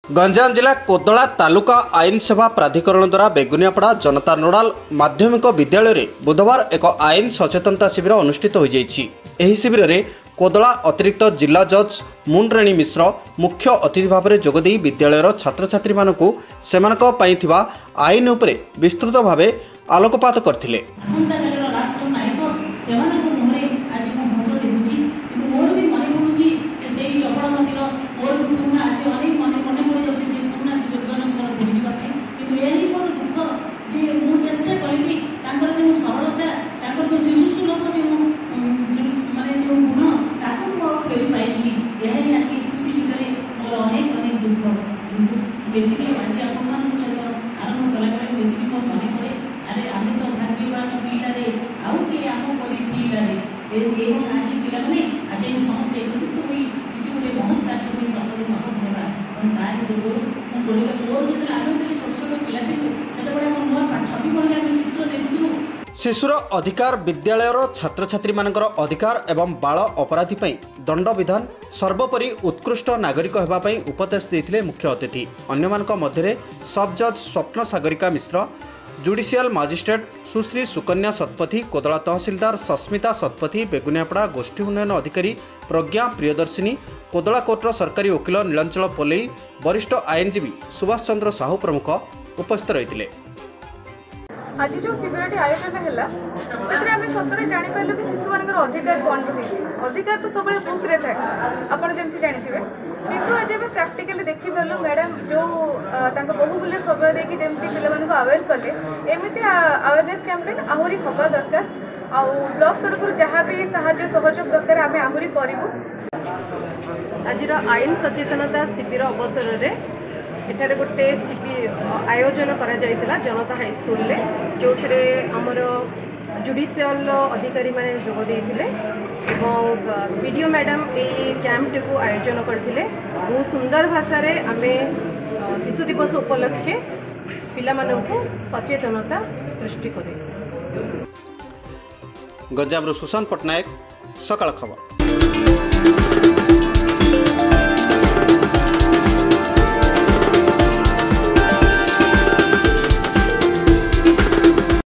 गंजाम जिला कोदला तालुका आईन सेवा प्राधिकरण द्वारा बेगुनियापड़ा जनता नोडाल माध्यमिक विद्यालय रे बुधवार एक आईन सचेतनता शिविर अनुष्ठित हो जाइछि। एही शिविर रे कोदला अतिरिक्त जिला जज मुनराणी मिश्र मुख्य अतिथि भाव में जोगदे विद्यालयर छात्र छात्री मानकु सेमानक पई थिबा आईन उपरे विस्तृत भाव आलोकपात करथिले। शिशुर अधिकार विद्यालयर छात्र छात्री मानकर अधिकार एवं बाल अपराधी पई दंड विधान सर्वोपरि उत्कृष्ट नागरिक हेबा पई उपदेश देथिले मुख्य अतिथि। अन्य मानक मध्यरे सब जज स्वप्न सागरिका मिश्र, जुडिशियल मजिस्ट्रेट सुश्री सुकन्या सतपथी, कोदला तहसीलदार सस्मिता सतपथी, बेगुनियापड़ा गोष्ठी उन्नयन अधिकारी प्रज्ञा प्रियदर्शिनी, कोदला कोर्टर सरकारी वकिल नीलांचल पोलई, वरिष्ठ आईनजीवी सुभाष चंद्र साहू प्रमुख उपस्थित रहिथिले। आज जो शिविर आयोजन है आम सतरे जापर कि शिशु मान अधिकार कौन रही अधिकार तो सब बुक रे था आपड़ जमी जानते किंतु आज आम प्राक्टिकली देखिपारू मैडम जो बहुमूल्य समय देकी जमी पे अवेयर कले एमती अवेयरनेस कैंपेन आहरी हवा दरकार आउ ब्लॉक तरफ जहाँ भी साहाय्य सहयोग दरकार आम आहरी करूँ। आज आईन सचेतनता शिविर अवसर में एठारे गोटे आयोजन करा जायतिला जनता हाई स्कूल रे जो थे आमर जुडिशियल अधिकारी माने जोग देथिले एवं वीडियो मैडम ए कैंप टी को आयोजन करथिले। बहुत सुंदर भाषा रे आमे शिशु दिवस उपलक्षे पिला मानकु सचेतनता सृष्टि करे। गंजाम सुशांत पटनायक, सकाळ खबर।